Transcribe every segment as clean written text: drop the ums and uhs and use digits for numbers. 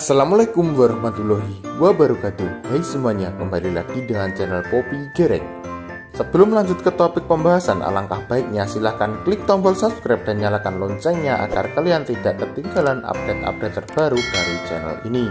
Assalamualaikum warahmatullahi wabarakatuh. Hai semuanya, kembali lagi dengan channel Poppy Gerek. Sebelum lanjut ke topik pembahasan, alangkah baiknya silahkan klik tombol subscribe dan nyalakan loncengnya agar kalian tidak ketinggalan update-update terbaru dari channel ini.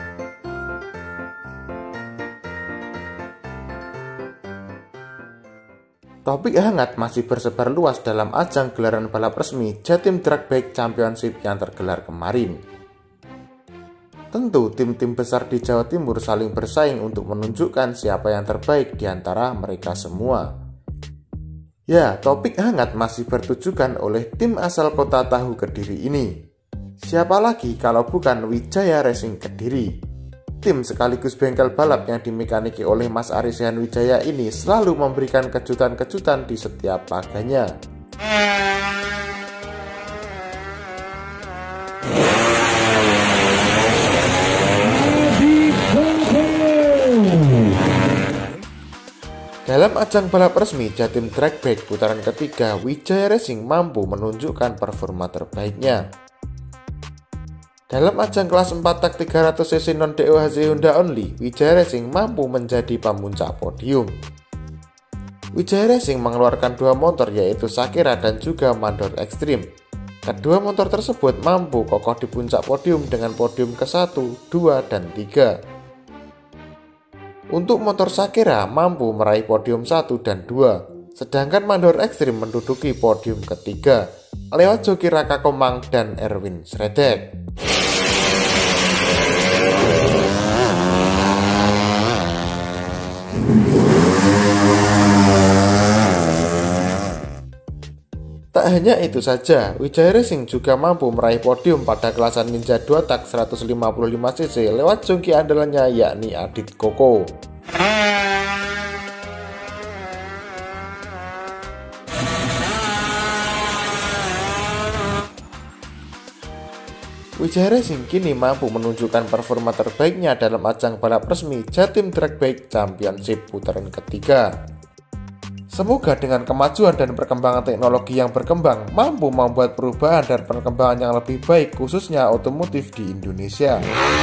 Topik hangat masih bersebar luas dalam ajang gelaran balap resmi Jatim Drag Bike Championship yang tergelar kemarin. Tentu tim-tim besar di Jawa Timur saling bersaing untuk menunjukkan siapa yang terbaik di antara mereka semua. Ya, topik hangat masih bertujukan oleh tim asal kota Tahu Kediri ini. Siapa lagi kalau bukan Wijaya Racing Kediri. Tim sekaligus bengkel balap yang dimekaniki oleh Mas Arisihan Wijaya ini selalu memberikan kejutan-kejutan di setiap laganya. Dalam ajang balap resmi Jatim Drag Bike putaran ketiga, Wijaya Racing mampu menunjukkan performa terbaiknya. Dalam ajang kelas 4 tak 300cc non-DOHC Honda Only, Wijaya Racing mampu menjadi pemuncak podium. Wijaya Racing mengeluarkan dua motor, yaitu Sakira dan juga Mandor Extreme. Kedua motor tersebut mampu kokoh di puncak podium dengan podium ke-1, 2, dan 3. Untuk motor Sakira mampu meraih podium 1 dan 2, sedangkan Mandor Extreme menduduki podium ketiga lewat joki Raka Komang dan Erwin Sredek. Tak hanya itu saja, Wijaya Racing juga mampu meraih podium pada kelasan Ninja 2 tak 155cc lewat joki andalannya yakni Adit Koko. Wijaya Racing kini mampu menunjukkan performa terbaiknya dalam ajang balap resmi Jatim Drag Bike Championship putaran ketiga. Semoga dengan kemajuan dan perkembangan teknologi yang berkembang mampu membuat perubahan dan perkembangan yang lebih baik khususnya otomotif di Indonesia.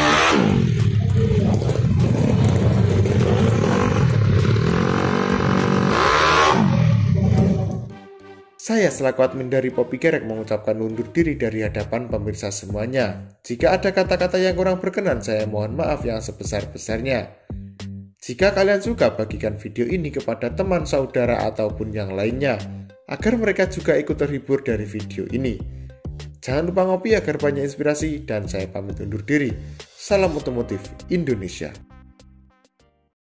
Saya selaku admin dari Poppy Gerek mengucapkan undur diri dari hadapan pemirsa semuanya. Jika ada kata-kata yang kurang berkenan, saya mohon maaf yang sebesar-besarnya. Jika kalian suka, bagikan video ini kepada teman, saudara, ataupun yang lainnya, agar mereka juga ikut terhibur dari video ini. Jangan lupa ngopi agar banyak inspirasi, dan saya pamit undur diri. Salam otomotif Indonesia.